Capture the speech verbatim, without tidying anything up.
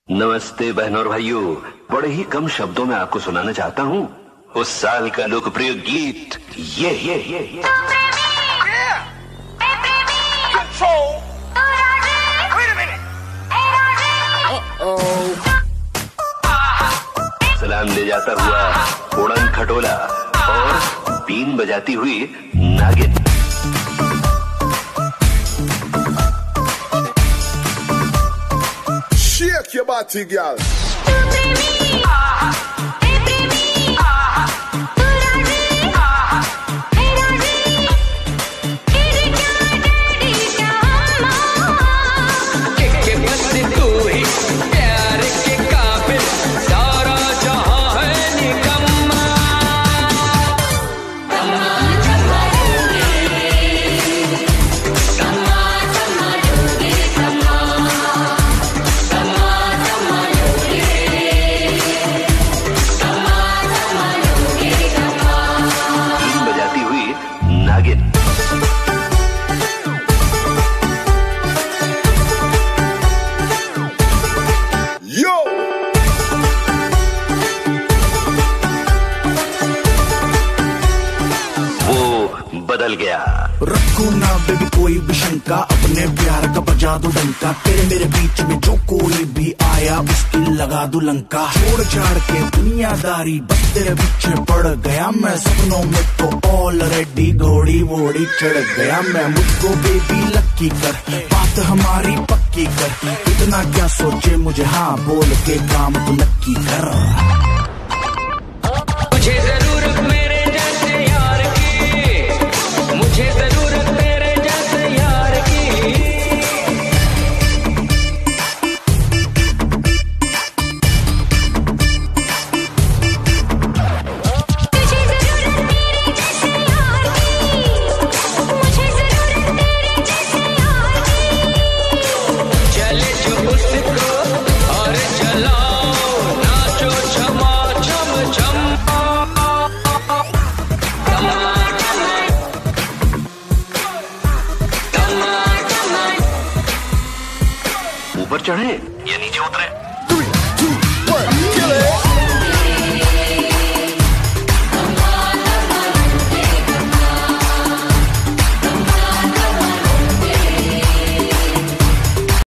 नमस्ते बहनों और भाइयों, बड़े ही कम शब्दों में आपको सुनाना चाहता हूँ उस साल का लोकप्रिय गीत ये ये ये, ये। सलाम ले जाता हुआ उड़न खटोला और बीन बजाती हुई नागिन। Shake your body, girl. बदल गया। रखो ना बेबी कोई भी शंका, अपने प्यार का बजा दो डंका। तेरे मेरे बीच में जो कोई भी आया उसकी लगा दो लंका। छोड़ छाड़ के दुनियादारी बस तेरे पीछे पड़ गया मैं। सपनों में तो ऑलरेडी घोड़ी वोड़ी चढ़ गया मैं। मुझको बेबी लक्की कर, बात हमारी पक्की कर। इतना क्या सोचे मुझे हाँ बोल के काम तो नक्की कर। मुझे जरूरत मेरे जैसे यार की, मुझे जरूरत तेरे जैसे यार की। तुझे जरूरत मेरे जैसे यार की, मुझे जरूरत तेरे जैसे यार की। चले जो उसको और चलाओ नाचो छमा छम छम। ऊपर चढ़े या नीचे उतरे।